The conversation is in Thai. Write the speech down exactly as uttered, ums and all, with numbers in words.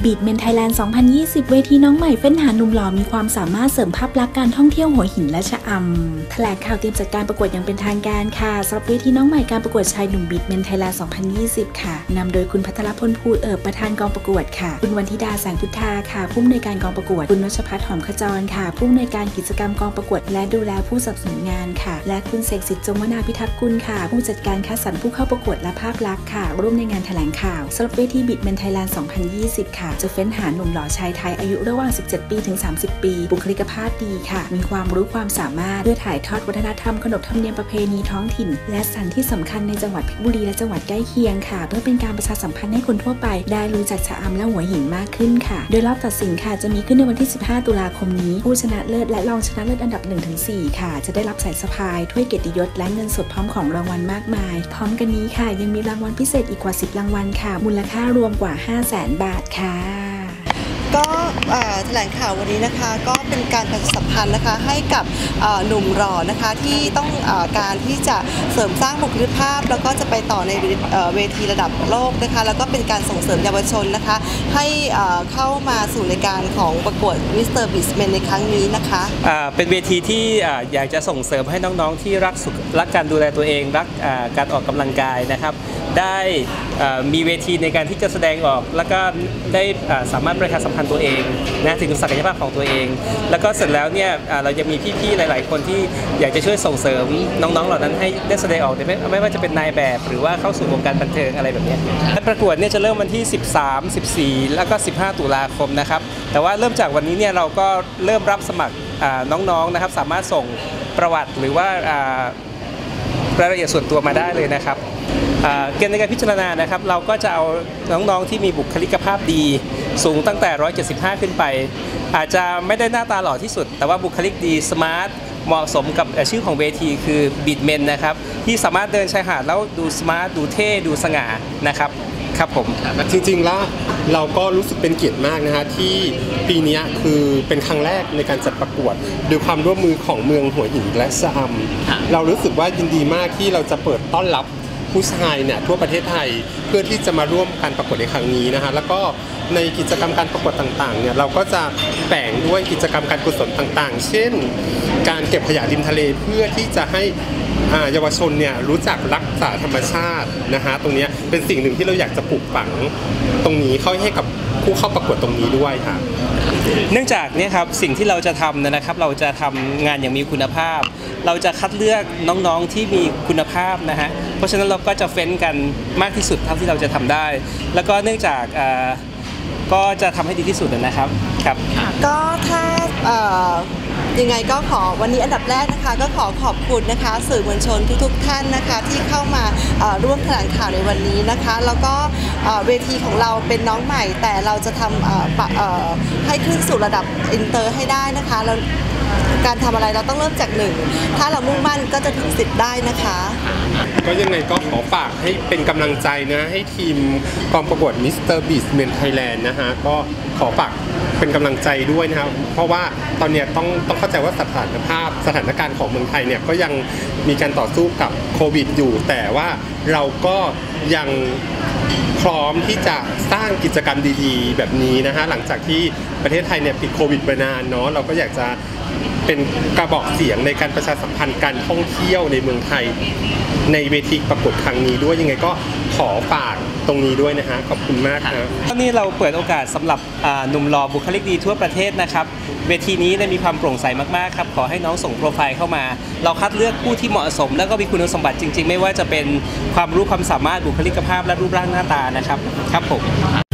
บีทเมนไทยแลนด์ สองพันยี่สิบ เวทีน้องใหม่เฟ้นหาหนุ่มหล่อมีความสามารถเสริมภาพลักษณ์การท่องเที่ยวหัวหินและชะอำแถลงข่าวเตรียมจัดการประกวดอย่างเป็นทางการค่ะสำหรับเวทีน้องใหม่การประกวดชายหนุ่มบีทเมนไทยแลนด์ สองพันยี่สิบ ค่ะนำโดยคุณพัทรพลภูเอิบประธานกองประกวดค่ะคุณวันธิดาแสงพุทธาค่ะผู้อำนวยการกองประกวดคุณนชพัฒน์หอมขจรค่ะผู้อำนวยการกิจกรรมกองประกวดและดูแลผู้สนับสนุนงานค่ะและคุณเสกสิทธิ์จงวนาพิทักษ์กุลค่ะผู้จัดการคัดสรรผู้เข้าประกวดและภาพลักษณ์ค่ะร่วมในงานแถลงข่าวสำหรับเวทีบีทเมนไทยแลนด์ สองพันยี่สิบ ค่ะจะเฟ้นหาหนุ่มหล่อชายไทยอายุระหว่าง สิบเจ็ด ปีถึง สามสิบ ปีบุคลิกภาพดีค่ะมีความรู้ความสามารถเพื่อถ่ายทอดวัฒนธรรมขนบธรรมเนียมประเพณีท้องถิ่นและสถานที่สำคัญในจังหวัดเพชรบุรีและจังหวัดใกล้เคียงค่ะเพื่อเป็นการประชาสัมพันธ์ให้คนทั่วไปได้รู้จักชะอำและหัวหินมากขึ้นค่ะโดยรอบตัดสินค่ะจะมีขึ้นในวันที่ สิบห้า ตุลาคมนี้ผู้ชนะเลิศและรองชนะเลิศอันดับ หนึ่งถึงสี่ ค่ะจะได้รับสายสะพายถ้วยเกียรติยศและเงินสดพร้อมของรางวัลมากมายพร้อมกันนี้ค่ะยังมีรางวัลพิเศษอีกกว่าสิบรางวัลค่ะมูลค่ารวมกว่า ห้าแสน บาทค่ะก็แถลงข่าววันนี้นะคะก็เป็นการประชาสัมพันธ์นะคะให้กับหนุ่มหล่อนะคะที่ต้องการที่จะเสริมสร้างบุคลิกภาพแล้วก็จะไปต่อในเวทีระดับโลกนะคะแล้วก็เป็นการส่งเสริมเยาวชนนะคะให้เข้ามาสู่ในการของประกวดมิสเตอร์บีทเมนในครั้งนี้นะคะเป็นเวทีที่อยากจะส่งเสริมให้น้องๆที่รักรักการดูแลตัวเองรักการออกกำลังกายนะครับได้มีเวทีในการที่จะแสดงออกแล้วก็ได้สามารถประชาสัมพันธ์ตัวเองนะถึงศักยภาพของตัวเองแล้วก็เสร็จแล้วเนี่ยเราจะมีพี่ๆหลายๆคนที่อยากจะช่วยส่งเสริมน้องๆเหล่านั้นให้ได้แสดงออกไม่ไม่ว่าจะเป็นนายแบบหรือว่าเข้าสู่วงการบันเทิงอะไรแบบนี้การประกวดเนี่ยจะเริ่มวันที่สิบสาม สิบสี่แล้วก็สิบห้าตุลาคมนะครับแต่ว่าเริ่มจากวันนี้เนี่ยเราก็เริ่มรับสมัครน้องๆนะครับสามารถส่งประวัติหรือว่ารายละเอียดส่วนตัวมาได้เลยนะครับเกณฑ์ในการพิจารณานะครับเราก็จะเอาน้องๆที่มีบุคลิกภาพดีสูงตั้งแต่หนึ่งร้อยเจ็ดสิบห้าขึ้นไปอาจจะไม่ได้หน้าตาหล่อที่สุดแต่ว่าบุคลิกดีสมาร์ทเหมาะสมกับชื่อของเวทีคือบีทเมนนะครับที่สามารถเดินชายหาดแล้วดูสมาร์ทดูเท่ดูสง่านะครับครับผมจริงๆแล้วเราก็รู้สึกเป็นเกียรติมากนะฮะที่ปีนี้คือเป็นครั้งแรกในการจัดประกวดโดยความร่วมมือของเมืองหัวหินและชะอำเรารู้สึกว่ายินดีมากที่เราจะเปิดต้อนรับผู้ชายเนี่ยทั่วประเทศไทยเพื่อที่จะมาร่วมการประกวดในครั้งนี้นะฮะแล้วก็ในกิจกรรมการประกวดต่างๆเนี่ยเราก็จะแบ่งด้วยกิจกรรมการกุศลต่างๆเช่นการเก็บขยะริมทะเลเพื่อที่จะให้เยาวชนเนี่ยรู้จักรักษาธรรมชาตินะฮะตรงนี้เป็นสิ่งหนึ่งที่เราอยากจะปลูกฝังตรงนี้เข้าให้กับผู้เข้าประกวดตรงนี้ด้วยค่ะเนื่องจากเนี่ยครับสิ่งที่เราจะทำนะครับเราจะทำงานอย่างมีคุณภาพเราจะคัดเลือกน้องๆที่มีคุณภาพนะฮะเพราะฉะนั้นเราก็จะเฟ้นกันมากที่สุดเท่าที่เราจะทำได้แล้วก็เนื่องจากก็จะทำให้ดีที่สุดนะครับครับก็ถ้ายังไงก็ขอวันนี้อันดับแรกนะคะก็ขอขอบคุณนะคะสื่อมวลชนทุกๆท่านนะคะที่เข้ามาร่วมแถลงข่าวในวันนี้นะคะแล้วก็เวทีของเราเป็นน้องใหม่แต่เราจะทำให้ขึ้นสู่ระดับอินเตอร์ให้ได้นะคะแล้วการทำอะไรเราต้องเริ่มจากหนึ่งถ้าเรามุ่งมั่นก็จะถึงสิบได้นะคะก็ยังไงก็ขอฝากให้เป็นกำลังใจนะให้ทีมกองประกวดมิสเตอร์บีทเมนไทยแลนด์นะฮะก็ขอฝากเป็นกำลังใจด้วยนะครับเพราะว่าตอนนี้ต้องต้องเข้าใจว่าสถานภาพสถานการณ์ของเมืองไทยเนี่ยก็ยังมีการต่อสู้กับโควิดอยู่แต่ว่าเราก็ยังพร้อมที่จะสร้างกิจกรรมดีๆแบบนี้นะฮะหลังจากที่ประเทศไทยเนี่ยปิดโควิดไปนานเนาะเราก็อยากจะเป็นกระบอกเสียงในการประชาสัมพันธ์การท่องเที่ยวในเมืองไทยในเวทีประกวดครั้งนี้ด้วยยังไงก็ขอฝากตรงนี้ด้วยนะฮะขอบคุณมากนะตอนนี้เราเปิดโอกาสสำหรับหนุ่มหล่อบุคลิกดีทั่วประเทศนะครับเวทีนี้ได้มีความโปร่งใสมากๆครับขอให้น้องส่งโปรไฟล์เข้ามาเราคัดเลือกผู้ที่เหมาะสมแล้วก็มีคุณสมบัติจริงๆไม่ว่าจะเป็นความรู้ความสามารถบุคลิกภาพและรูปร่างหน้าตานะครับครับผม